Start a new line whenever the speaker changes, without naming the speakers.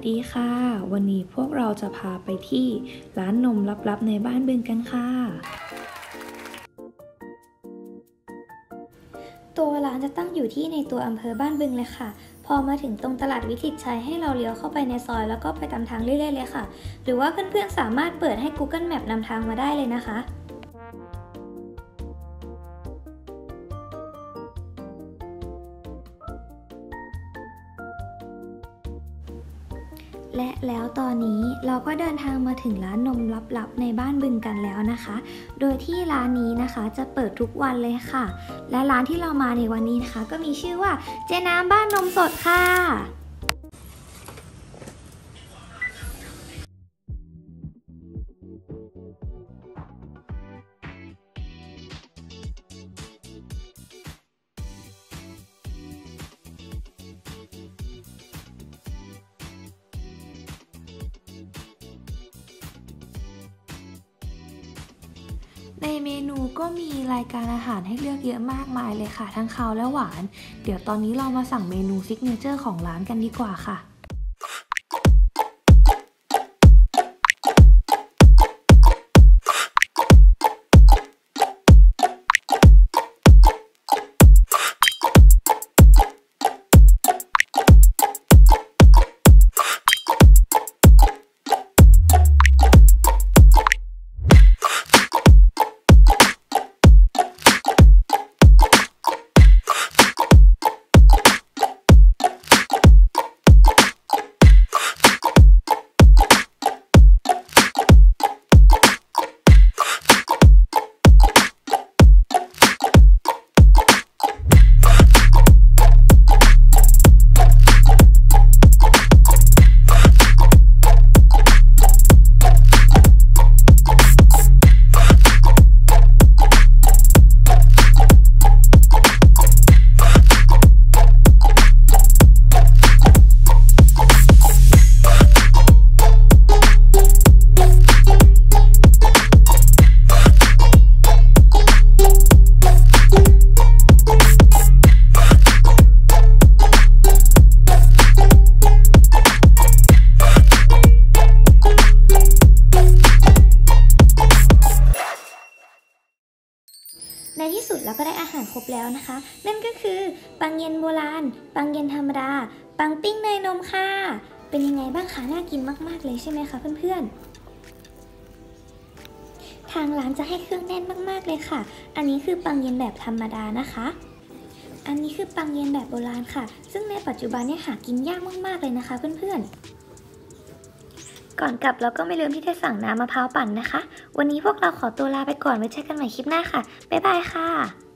ดีค่ะวันนี้พวกเราจะพาไปที่ร้านนมลับๆในบ้านบึงกันค่ะ
ตัวร้านจะตั้งอยู่ที่ในตัวอำเภอบ้านบึงเลยค่ะพอมาถึงตรงตลาดวิถิตชัยให้เราเลี้ยวเข้าไปในซอยแล้วก็ไปตามทางเรื่อยๆเลยค่ะหรือว่าเพื่อนๆสามารถเปิดให้ Google Map นำทางมาได้เลยนะคะและแล้วตอนนี้เราก็เดินทางมาถึงร้านนมลับๆในบ้านบึงกันแล้วนะคะโดยที่ร้านนี้นะคะจะเปิดทุกวันเลยค่ะและร้านที่เรามาในวันนี้นะคะก็มีชื่อว่าเจน้ำบ้านนมสดค่ะ
ในเมนูก็มีรายการอาหารให้เลือกเยอะมากมายเลยค่ะทั้งคาวและหวานเดี๋ยวตอนนี้เรามาสั่งเมนูซิกเนเจอร์ของร้านกันดีกว่าค่ะ
ในที่สุดเราก็ได้อาหารครบแล้วนะคะนั่นก็คือปังเย็นโบราณปังเย็นธรรมดาปังปิ้งเนยนมค่ะเป็นยังไงบ้างคะน่ากินมากๆเลยใช่ไหมคะเพื่อนๆทางร้านจะให้เครื่องแน่นมากๆเลยค่ะอันนี้คือปังเย็นแบบธรรมดานะคะอันนี้คือปังเย็นแบบโบราณค่ะซึ่งในปัจจุบันเนี่ยหากินยากมากๆเลยนะคะเพื่อนๆก่อนกลับเราก็ไม่ลืมที่จะสั่งน้ำมะพร้าวปั่นนะคะวันนี้พวกเราขอตัวลาไปก่อนไว้เจอกันใหม่คลิปหน้าค่ะบ๊ายบายค่ะ